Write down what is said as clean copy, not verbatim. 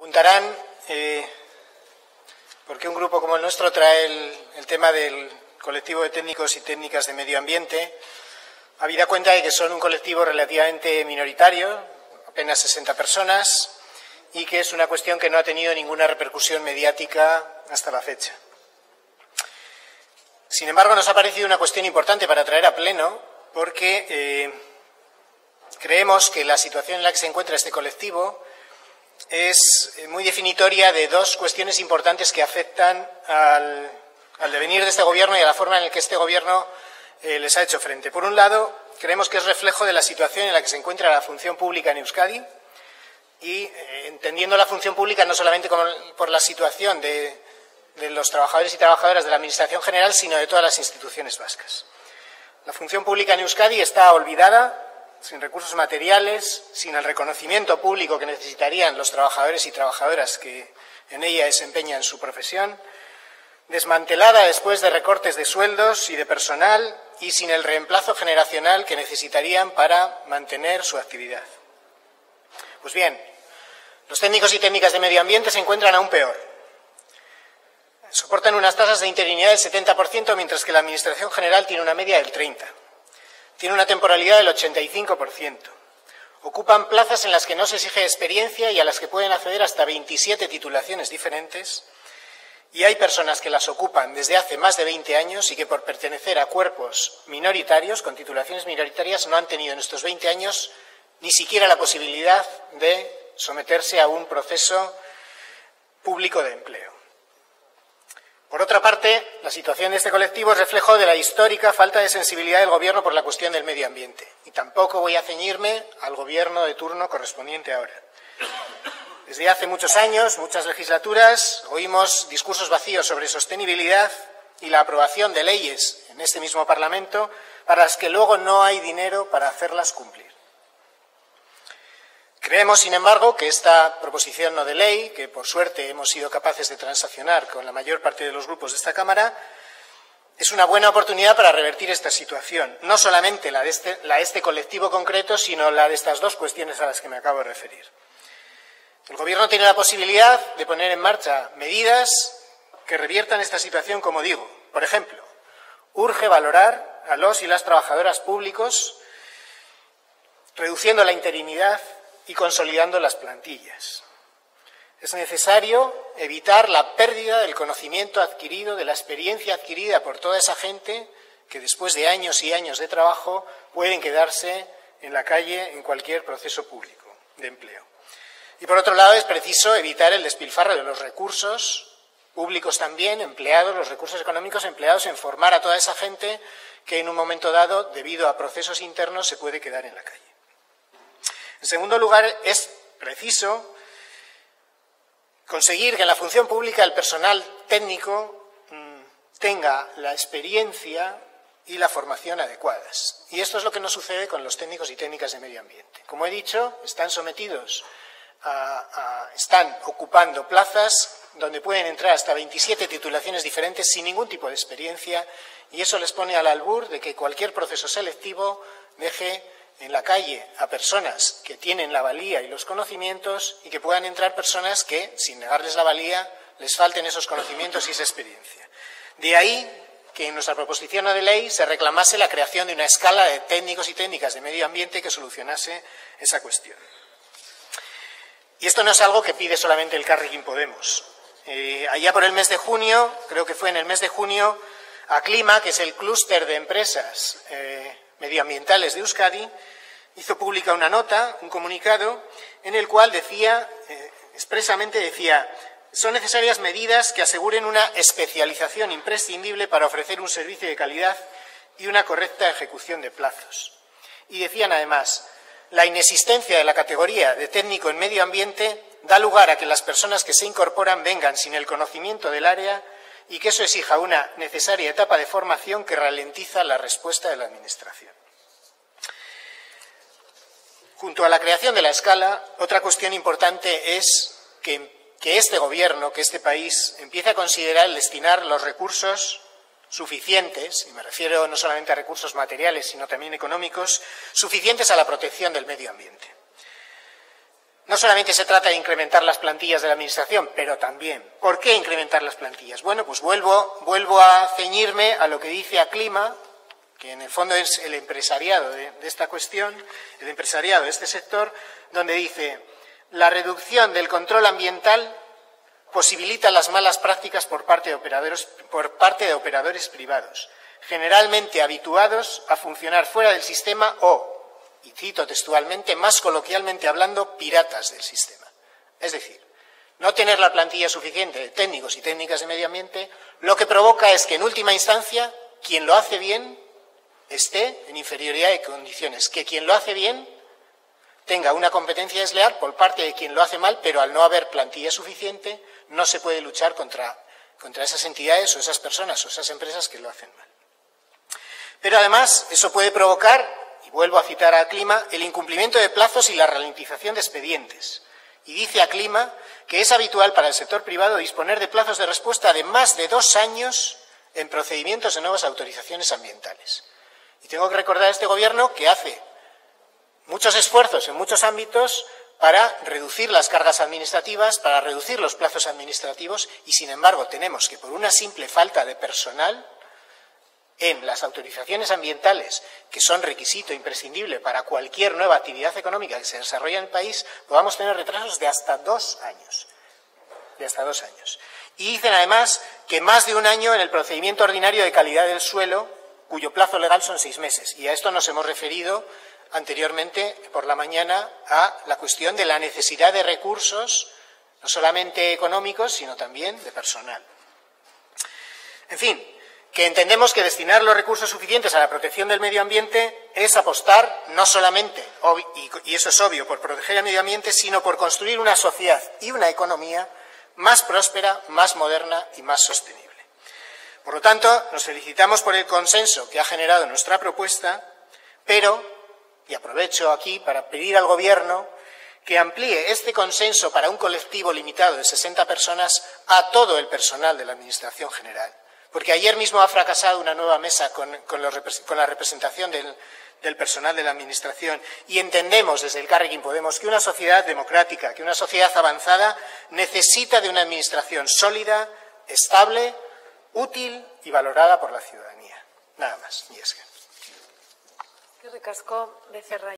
Preguntarán por qué un grupo como el nuestro trae el tema del colectivo de técnicos y técnicas de medio ambiente, habida cuenta de que son un colectivo relativamente minoritario, apenas 60 personas, y que es una cuestión que no ha tenido ninguna repercusión mediática hasta la fecha. Sin embargo, nos ha parecido una cuestión importante para traer a pleno, porque creemos que la situación en la que se encuentra este colectivo es muy definitoria de dos cuestiones importantes que afectan al devenir de este gobierno y a la forma en la que este gobierno les ha hecho frente. Por un lado, creemos que es reflejo de la situación en la que se encuentra la función pública en Euskadi y entendiendo la función pública no solamente por la situación de los trabajadores y trabajadoras de la Administración General, sino de todas las instituciones vascas. La función pública en Euskadi está olvidada, sin recursos materiales, sin el reconocimiento público que necesitarían los trabajadores y trabajadoras que en ella desempeñan su profesión, desmantelada después de recortes de sueldos y de personal y sin el reemplazo generacional que necesitarían para mantener su actividad. Pues bien, los técnicos y técnicas de medio ambiente se encuentran aún peor. Soportan unas tasas de interinidad del 70%, mientras que la Administración General tiene una media del 30%. Tiene una temporalidad del 85%. Ocupan plazas en las que no se exige experiencia y a las que pueden acceder hasta 27 titulaciones diferentes. Y hay personas que las ocupan desde hace más de 20 años y que por pertenecer a cuerpos minoritarios, con titulaciones minoritarias, no han tenido en estos 20 años ni siquiera la posibilidad de someterse a un proceso público de empleo. Por otra parte, la situación de este colectivo es reflejo de la histórica falta de sensibilidad del Gobierno por la cuestión del medio ambiente. Y tampoco voy a ceñirme al Gobierno de turno correspondiente ahora. Desde hace muchos años, muchas legislaturas, oímos discursos vacíos sobre sostenibilidad y la aprobación de leyes en este mismo Parlamento para las que luego no hay dinero para hacerlas cumplir. Creemos, sin embargo, que esta proposición no de ley, que por suerte hemos sido capaces de transaccionar con la mayor parte de los grupos de esta Cámara, es una buena oportunidad para revertir esta situación, no solamente la de este colectivo concreto, sino la de estas dos cuestiones a las que me acabo de referir. El Gobierno tiene la posibilidad de poner en marcha medidas que reviertan esta situación, como digo. Por ejemplo, urge valorar a los y las trabajadoras públicos, reduciendo la interinidad y consolidando las plantillas. Es necesario evitar la pérdida del conocimiento adquirido, de la experiencia adquirida por toda esa gente que después de años y años de trabajo pueden quedarse en la calle en cualquier proceso público de empleo. Y por otro lado es preciso evitar el despilfarro de los recursos públicos también empleados, los recursos económicos empleados en formar a toda esa gente que en un momento dado, debido a procesos internos, se puede quedar en la calle. En segundo lugar, es preciso conseguir que en la función pública el personal técnico tenga la experiencia y la formación adecuadas. Y esto es lo que no sucede con los técnicos y técnicas de medio ambiente. Como he dicho, están están ocupando plazas donde pueden entrar hasta 27 titulaciones diferentes sin ningún tipo de experiencia y eso les pone al albur de que cualquier proceso selectivo deje en la calle a personas que tienen la valía y los conocimientos y que puedan entrar personas que, sin negarles la valía, les falten esos conocimientos y esa experiencia. De ahí que en nuestra proposición no de ley se reclamase la creación de una escala de técnicos y técnicas de medio ambiente que solucionase esa cuestión. Y esto no es algo que pide solamente el Elkarrekin Podemos. Allá por el mes de junio, creo que fue en el mes de junio, Aclima, que es el clúster de empresas medioambientales de Euskadi, hizo pública una nota, un comunicado, en el cual expresamente decía: son necesarias medidas que aseguren una especialización imprescindible para ofrecer un servicio de calidad y una correcta ejecución de plazos. Y decían además: la inexistencia de la categoría de técnico en medio ambiente da lugar a que las personas que se incorporan vengan sin el conocimiento del área y que eso exija una necesaria etapa de formación que ralentiza la respuesta de la Administración. Junto a la creación de la escala, otra cuestión importante es que este Gobierno, que este país, empiece a considerar el destinar los recursos suficientes, y me refiero no solamente a recursos materiales, sino también económicos, suficientes a la protección del medio ambiente. no solamente se trata de incrementar las plantillas de la Administración, pero también, ¿por qué incrementar las plantillas? Bueno, pues vuelvo a ceñirme a lo que dice Aclima, que en el fondo es el empresariado de esta cuestión, el empresariado de este sector, donde dice: la reducción del control ambiental posibilita las malas prácticas por parte de operadores privados, generalmente habituados a funcionar fuera del sistema o, y cito textualmente, más coloquialmente hablando, piratas del sistema. Es decir, no tener la plantilla suficiente de técnicos y técnicas de medio ambiente lo que provoca es que, en última instancia, quien lo hace bien esté en inferioridad de condiciones, que quien lo hace bien tenga una competencia desleal por parte de quien lo hace mal, pero al no haber plantilla suficiente no se puede luchar contra esas entidades o esas personas o esas empresas que lo hacen mal. Pero además eso puede provocar, y vuelvo a citar a Aclima, el incumplimiento de plazos y la ralentización de expedientes. Y dice Aclima que es habitual para el sector privado disponer de plazos de respuesta de más de 2 años en procedimientos de nuevas autorizaciones ambientales. Y tengo que recordar a este Gobierno que hace muchos esfuerzos en muchos ámbitos para reducir las cargas administrativas, para reducir los plazos administrativos, y sin embargo tenemos que, por una simple falta de personal en las autorizaciones ambientales, que son requisito imprescindible para cualquier nueva actividad económica que se desarrolle en el país, podamos tener retrasos de hasta 2 años. De hasta 2 años. Y dicen además que más de 1 año en el procedimiento ordinario de calidad del suelo, cuyo plazo legal son 6 meses. Y a esto nos hemos referido anteriormente por la mañana a la cuestión de la necesidad de recursos, no solamente económicos, sino también de personal. En fin, que entendemos que destinar los recursos suficientes a la protección del medio ambiente es apostar no solamente, y eso es obvio, por proteger el medio ambiente, sino por construir una sociedad y una economía más próspera, más moderna y más sostenible. Por lo tanto, nos felicitamos por el consenso que ha generado nuestra propuesta, pero, y aprovecho aquí para pedir al Gobierno que amplíe este consenso para un colectivo limitado de 60 personas a todo el personal de la Administración General. Porque ayer mismo ha fracasado una nueva mesa con la representación del personal de la Administración, y entendemos desde Elkarrekin Podemos que una sociedad democrática, que una sociedad avanzada necesita de una Administración sólida, estable, útil y valorada por la ciudadanía. Nada más. Y es que... Eskerrik asko, Becerra.